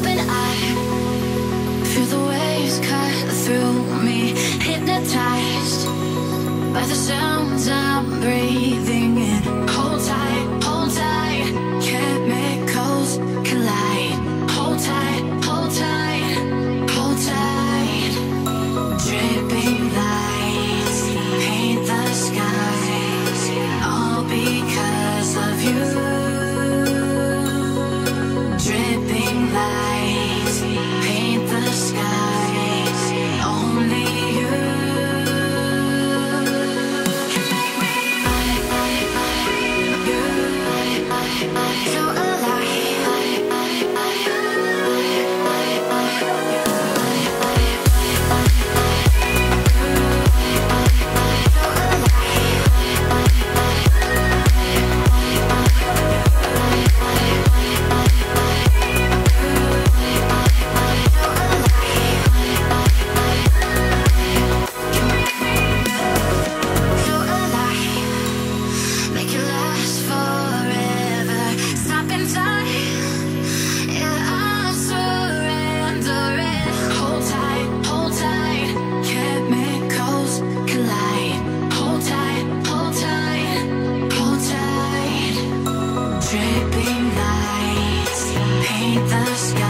open eye, feel the waves cut through me, hypnotized by the sounds I'm breathing in. Hold tight, chemicals collide. Hold tight, hold tight, hold tight. Dripping lights paint the skies, all because of you. Dripping lights paint the skies, only you. Dripping lights paint the sky.